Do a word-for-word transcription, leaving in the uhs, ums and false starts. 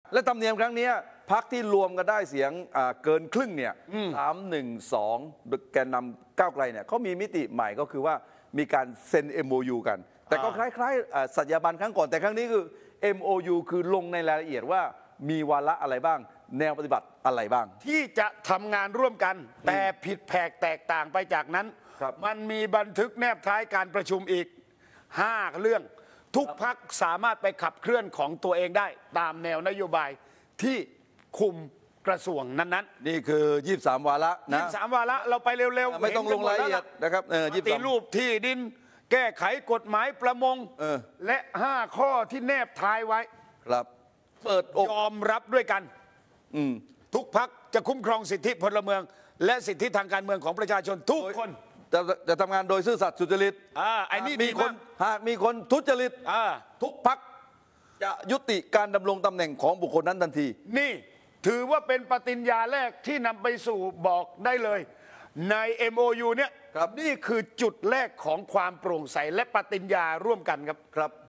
และธรรมเนียมครั้งนี้พรรคที่รวมกันได้เสียงเกินครึ่งเนี่ยสามหนึ่งสองแกนนำก้าวไกลเนี่ยเขามีมิติใหม่ก็คือว่ามีการเซ็น เอ็ม โอ ยู กันแต่ก็คล้ายๆสัญญาบันครั้งก่อนแต่ครั้งนี้คือ เอ็ม โอ ยู คือลงในรายละเอียดว่ามีวาระอะไรบ้างแนวปฏิบัติอะไรบ้างที่จะทำงานร่วมกันแต่ผิดแผกแตกต่างไปจากนั้นมันมีบันทึกแนบท้ายการประชุมอีกห้าเรื่องทุกพรรคสามารถไปขับเคลื่อนของตัวเองได้ตามแนวนโยบายที่คุมกระทรวงนั้นๆนี่คือยี่สิบสามวาระนะยี่สิบสามวาระเราไปเร็วๆไม่ต้องลงรายละเอียดนะครับปฏิรูปที่ดินแก้ไขกฎหมายประมงและห้าข้อที่แนบท้ายไว้ครับเปิดยอมรับด้วยกันทุกพรรคจะคุ้มครองสิทธิพลเมืองและสิทธิทางการเมืองของประชาชนทุกคนจะจะทำงานโดยซื่อสัตย์สุจริตอ่าไอ้นี่มีคนหากมีคนทุจริตอ่าทุกพรรคจะยุติการดำรงตำแหน่งของบุคคลนั้นทันทีนี่ถือว่าเป็นปฏิญญาแรกที่นำไปสู่บอกได้เลยใน เอ็ม โอ ยู เนี่ยนี่คือจุดแรกของความโปร่งใสและปฏิญญาร่วมกันครับครับ